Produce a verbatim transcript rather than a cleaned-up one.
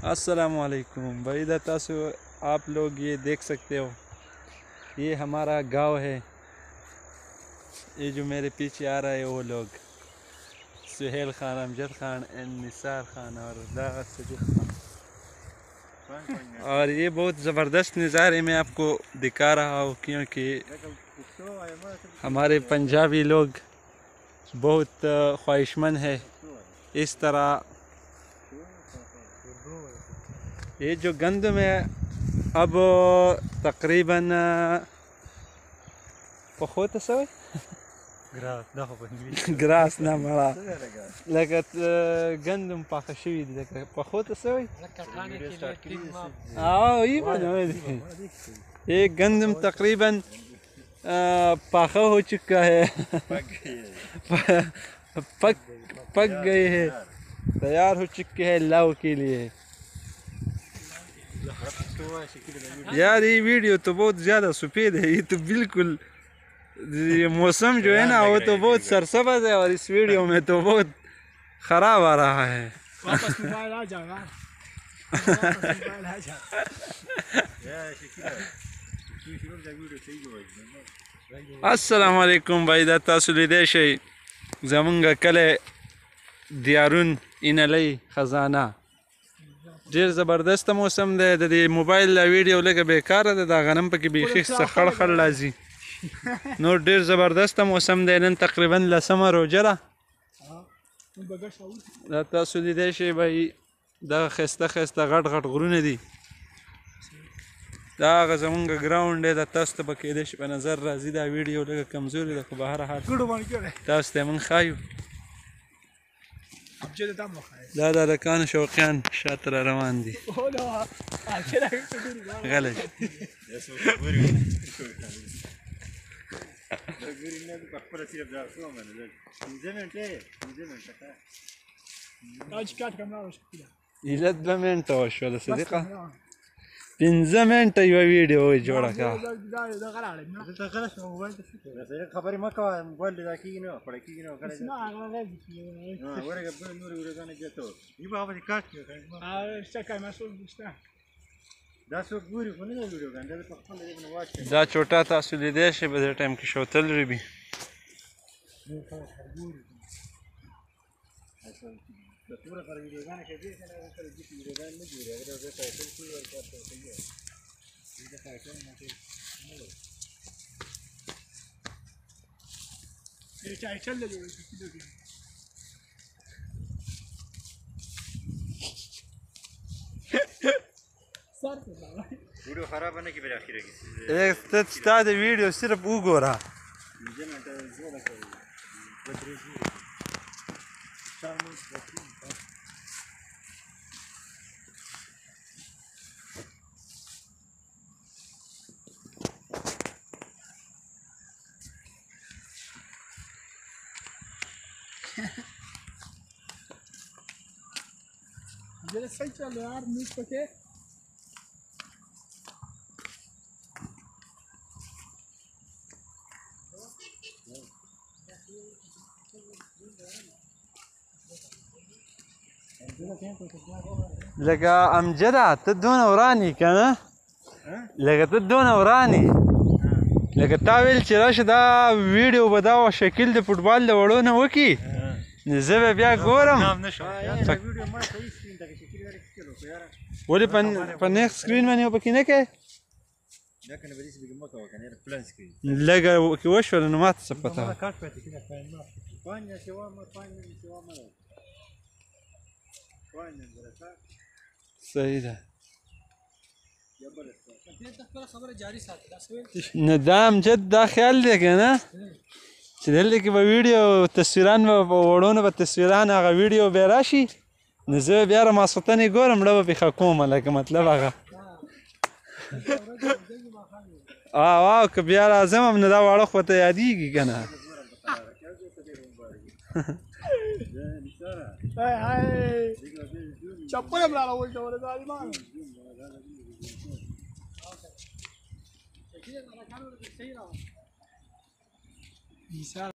अस्सलाम वालेकुम भाई दाता सो आप लोग ये देख सकते हो, ये हमारा गांव है। ये जो मेरे पीछे आ रहा है वो लोग सुहेल खान, अमजद खान एंड निसार खान और दागत सजीद खान। और ये बहुत ज़बरदस्त नज़ारे मैं आपको दिखा रहा हूँ क्योंकि हमारे पंजाबी लोग बहुत ख्वाहिशमंद है इस तरह। ये जो गंदम है अब तकरीबन पखोत सवय ग्रास ना मरा लगा गंदम पाका शवी लगा पखोत सवय आओ ये बनो। ये गंदम तकरीबन पाका हो चुका है, पक पक गए है, तैयार हो चुके हैं लाव के लिए। यार ये वीडियो तो बहुत ज़्यादा सफ़ेद है, ये तो बिल्कुल ये मौसम जो है ना वो तो बहुत सरसब्ज़ है और इस वीडियो में तो बहुत ख़राब आ रहा है। वापस मोबाइल आ जाएगा। अस्सलाम वालेकुम भाई दा तासु लिदे शई ज़मंगा कले दियारुन इनलई खजाना ډیر زبردست موسم دی। د دې موبایل لا ویډیو لږه بیکاره ده، دا غنم پکې بیخي خړ خړ لازي. نور ډیر زبردست موسم دی. نن تقریبا لسمه روژه ده. دا تاسو لیدی شئ بھائی دغه ښایسته ښایسته غټ غټ غرونه دي. دا هغه زمونږ ګراونډ دی. دا تاسو ته به کیدای شي په نظر راځي دا ویډیو لږه کمزورې ده خو به هر حال تاسو ته یې موږ ښایو. دا د هلکانو شوقیان شاته را روان دي. غلی ایله دوه منټه وشوله صدیقه، پنځه منټه یوه ویډیو یې جوړه کړه. خبرې مه کوه، موبایل لیدا کېږي نه پړه کېږي نه ورګه بل نور ویډیوګانې جاتو یې به هغه کاټ دا څوک ګوري خو نه دا ویډیوګانې دا په خپل دې باندې واچ دا چوټه تاسو لیدی شئ په دې ټایم کې شوتل ربي. پورا پر ویډیوګانې کې دې کنه سره دې ویډیوګانې نه ګوري اگر دا ټایټل کوي او کارته کوي دا ټایټل نه کوي ये टाइटल ले लो सर पे बाबा वीडियो खराब होने की वजह आखिर की एक स्टा د ویډیو صرف وګوره. मुझे ना तो जोड़ा कर बदरी जी शाम में ये सही चल यार न्यूज़ पे के لکه امجده ته دونه ورانی کنه، لکه ته دونه ورانی لکه تا ویل چې راشه دا ویډیو به دا شکل د فوټبال د وړو نه وکړي نو زه به بیا ګورم. ولې په نیک سکرین باندې پکې نه کوې؟ لږه کې وشوله نو ماته څه پته وه. صحیح ده. نه دا امجد دا خیال دی که نه چې دلته کې به ویډیو تصویران به په وړو نه به تصویران هغه ویډیو بیا راشي نو زه بیا را ماسخوتن یې ګورم مړه به پېښه کومه لکه مطلب هغه او او که بیا راځم هم نو دا واړه خو ته یادېږي که نه. هاي هاي چپل بلا لا ولته ولا ظالمان